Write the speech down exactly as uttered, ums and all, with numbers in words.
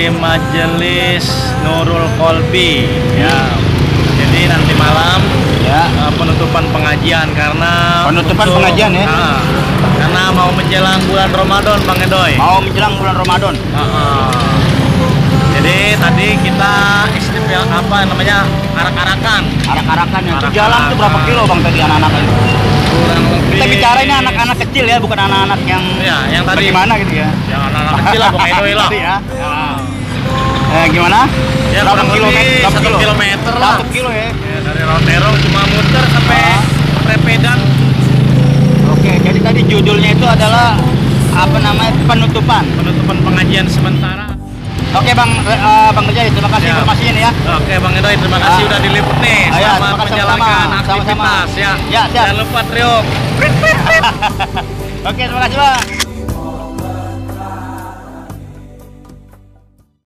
dari Majelis Nurul Kolbi ya. Jadi nanti malam Ya. uh, penutupan pengajian karena Penutupan untuk- pengajian ya? uh, karena mau menjelang bulan Ramadan, Bang Edoy. Mau menjelang bulan Ramadan. Uh, uh. Jadi tadi kita istimewa apa namanya arak-arakan. Arak-arakan ya. Itu Arak-arakan. jalan tuh berapa kilo Bang tadi anak-anak itu? Kurang lebih. Kita bicara ini anak-anak kecil ya, bukan anak-anak yang Ya, yang tadi. bagaimana gitu ya. Yang anak-anak kecil lah, Bang Edoy lah. Tadi ya. Ah. Eh, gimana? Ya, Berapa kurang kilometer? lebih Berapa satu kilo? kilometer lah. Satu kilo ya. Ya, dari Rotero cuma muter sampai Ah. Repedan. Oke, jadi tadi judulnya itu adalah apa namanya penutupan. Penutupan pengajian sementara. Oke Bang, eh, Bang Rejai, terima kasih Ya. informasinya nih ya. Oke Bang Edoy, terima kasih Ah. udah diliput nih. Ah, ya, Selamat terima kasih menjalankan sama-sama. aktivitas Sama-sama. ya. Ya, siap. Jangan lupa Trio. Oke, terima kasih Bang.